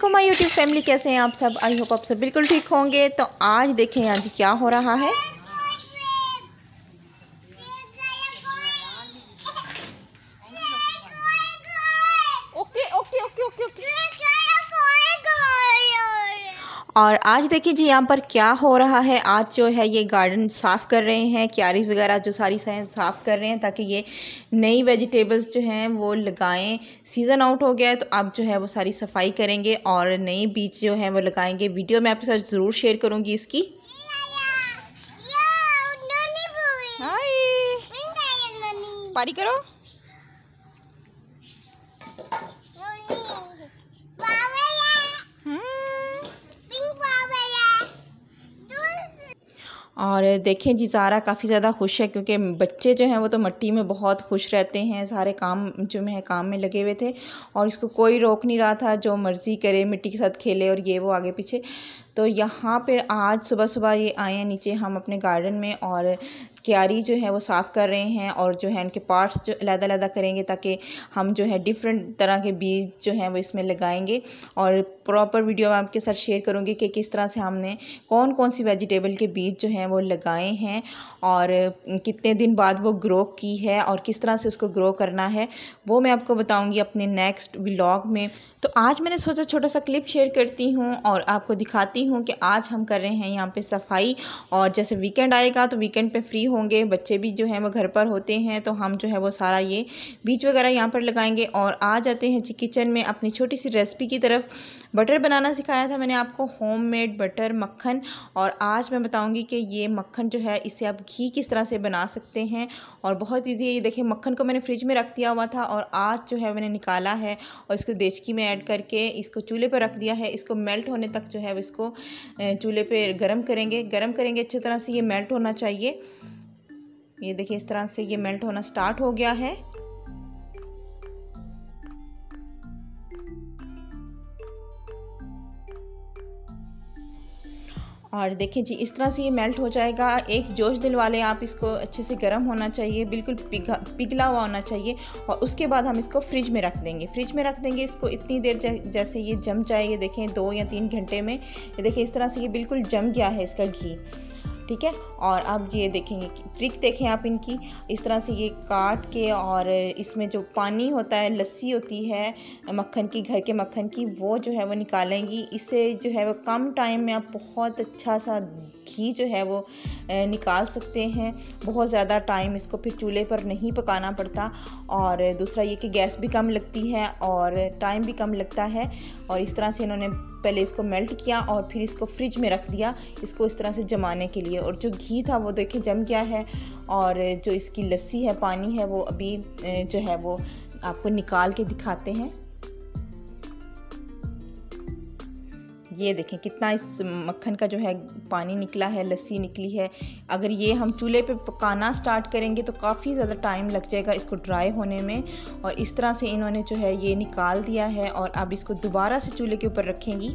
वालेकुम my YouTube family, कैसे हैं आप सब। आई होप आप सब बिल्कुल ठीक होंगे। तो आज देखें आज क्या हो रहा है। Okay okay okay okay okay. और आज देखिए जी यहाँ पर क्या हो रहा है। आज जो है ये गार्डन साफ़ कर रहे हैं, क्यारी वगैरह जो सारी साफ़ कर रहे हैं ताकि ये नई वेजिटेबल्स जो हैं वो लगाएं। सीज़न आउट हो गया है तो अब जो है वो सारी सफाई करेंगे और नए बीज जो हैं वो लगाएंगे। वीडियो मैं आपके साथ ज़रूर शेयर करूँगी इसकी। हाय पारी करो। और देखें जी ज़ारा काफ़ी ज़्यादा खुश है क्योंकि बच्चे जो हैं वो तो मिट्टी में बहुत खुश रहते हैं। सारे काम जो है काम में लगे हुए थे और इसको कोई रोक नहीं रहा था, जो मर्ज़ी करे मिट्टी के साथ खेले और ये वो आगे पीछे। तो यहाँ पर आज सुबह सुबह ये आए हैं नीचे हम अपने गार्डन में और क्यारी जो है वो साफ़ कर रहे हैं और जो है उनके पार्ट्स जो अलग-अलग करेंगे ताकि हम जो है डिफरेंट तरह के बीज जो हैं वो इसमें लगाएंगे। और प्रॉपर वीडियो मैं आपके साथ शेयर करूँगी कि किस तरह से हमने कौन कौन सी वेजिटेबल के बीज जो हैं वो लगाए हैं और कितने दिन बाद वो ग्रो की है और किस तरह से उसको ग्रो करना है, वो मैं आपको बताऊँगी अपने नेक्स्ट व्लॉग में। तो आज मैंने सोचा छोटा सा क्लिप शेयर करती हूँ और आपको दिखाती हूँ कि आज हम कर रहे हैं यहाँ पे सफाई। और जैसे वीकेंड आएगा तो वीकेंड पे फ्री होंगे, बच्चे भी जो हैं वो घर पर होते हैं, तो हम जो है वो सारा ये बीज वगैरह यहाँ पर लगाएंगे। और आ जाते हैं जी किचन में अपनी छोटी सी रेसिपी की तरफ। बटर बनाना सिखाया था मैंने आपको, होममेड बटर मक्खन। और आज मैं बताऊँगी कि ये मक्खन जो है इससे आप घी किस तरह से बना सकते हैं और बहुत ईजी है। ये देखिए मक्खन को मैंने फ्रिज में रख दिया हुआ था और आज जो है मैंने निकाला है और इसको देचकी में ऐड करके इसको चूल्हे पर रख दिया है। इसको मेल्ट होने तक जो है वो इसको चूल्हे पे गरम करेंगे अच्छी तरह से। ये मेल्ट होना चाहिए। ये देखिए इस तरह से ये मेल्ट होना स्टार्ट हो गया है। और देखिए जी इस तरह से ये मेल्ट हो जाएगा। एक जोश दिलवा लें आप, इसको अच्छे से गर्म होना चाहिए, बिल्कुल पिघला हुआ होना चाहिए। और उसके बाद हम इसको फ्रिज में रख देंगे। इसको इतनी देर जैसे ये जम जाए। ये देखें 2 या 3 घंटे में ये देखिए इस तरह से ये बिल्कुल जम गया है इसका घी, ठीक है। और अब ये देखेंगे ट्रिक देखें आप इनकी, इस तरह से ये काट के और इसमें जो पानी होता है, लस्सी होती है मक्खन की, घर के मक्खन की, वो जो है वो निकालेंगी। इससे जो है वो कम टाइम में आप बहुत अच्छा सा घी जो है वो निकाल सकते हैं। बहुत ज़्यादा टाइम इसको फिर चूल्हे पर नहीं पकाना पड़ता। और दूसरा ये कि गैस भी कम लगती है और टाइम भी कम लगता है। और इस तरह से इन्होंने पहले इसको मेल्ट किया और फिर इसको फ्रिज में रख दिया इसको इस तरह से जमाने के लिए। और जो घी था वो देखिए जम गया है और जो इसकी लस्सी है, पानी है, वो अभी जो है वो आपको निकाल के दिखाते हैं। ये देखें कितना इस मक्खन का जो है पानी निकला है, लस्सी निकली है। अगर ये हम चूल्हे पे पकाना स्टार्ट करेंगे तो काफ़ी ज़्यादा टाइम लग जाएगा इसको ड्राई होने में। और इस तरह से इन्होंने जो है ये निकाल दिया है और अब इसको दोबारा से चूल्हे के ऊपर रखेंगी।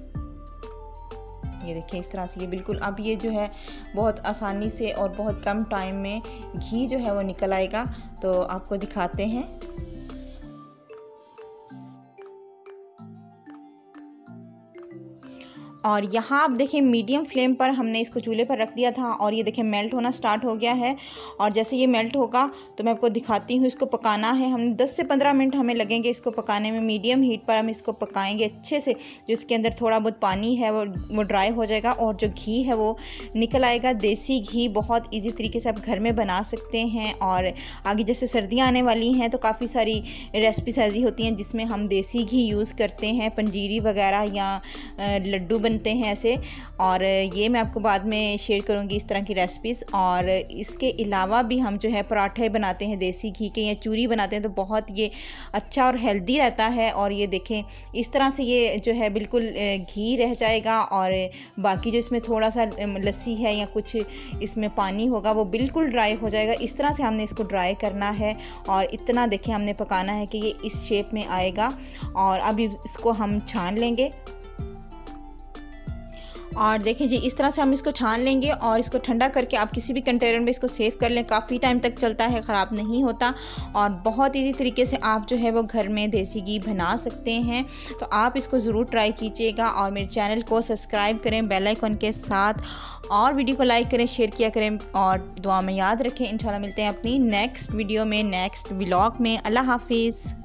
ये देखिए इस तरह से ये बिल्कुल अब ये जो है बहुत आसानी से और बहुत कम टाइम में घी जो है वो निकल आएगा। तो आपको दिखाते हैं। और यहाँ आप देखिए मीडियम फ्लेम पर हमने इसको चूल्हे पर रख दिया था और ये देखिए मेल्ट होना स्टार्ट हो गया है। और जैसे ये मेल्ट होगा तो मैं आपको दिखाती हूँ। इसको पकाना है हम 10 से 15 मिनट हमें लगेंगे इसको पकाने में। मीडियम हीट पर हम इसको पकाएंगे अच्छे से। जो इसके अंदर थोड़ा बहुत पानी है वो ड्राई हो जाएगा और जो घी है वो निकल आएगा। देसी घी बहुत ईजी तरीके से आप घर में बना सकते हैं। और आगे जैसे सर्दियाँ आने वाली हैं तो काफ़ी सारी रेसिपीज ऐसी होती हैं जिसमें हम देसी घी यूज़ करते हैं, पंजीरी वगैरह या लड्डू बनते हैं ऐसे। और ये मैं आपको बाद में शेयर करूंगी इस तरह की रेसिपीज़। और इसके अलावा भी हम जो है पराठे बनाते हैं देसी घी के या चूरी बनाते हैं तो बहुत ये अच्छा और हेल्दी रहता है। और ये देखें इस तरह से ये जो है बिल्कुल घी रह जाएगा और बाकी जो इसमें थोड़ा सा लस्सी है या कुछ इसमें पानी होगा वो बिल्कुल ड्राई हो जाएगा। इस तरह से हमने इसको ड्राई करना है और इतना देखें हमने पकाना है कि ये इस शेप में आएगा। और अब इसको हम छान लेंगे। और देखें जी, इस तरह से हम इसको छान लेंगे और इसको ठंडा करके आप किसी भी कंटेनर में इसको सेव कर लें। काफ़ी टाइम तक चलता है, ख़राब नहीं होता और बहुत ईजी तरीके से आप जो है वो घर में देसी घी बना सकते हैं। तो आप इसको ज़रूर ट्राई कीजिएगा और मेरे चैनल को सब्सक्राइब करें बेल आइकन के साथ, और वीडियो को लाइक करें, शेयर किया करें और दुआ में याद रखें। इंशाल्लाह मिलते हैं अपनी नेक्स्ट वीडियो में, नेक्स्ट व्लॉग में। अल्लाह हाफिज़।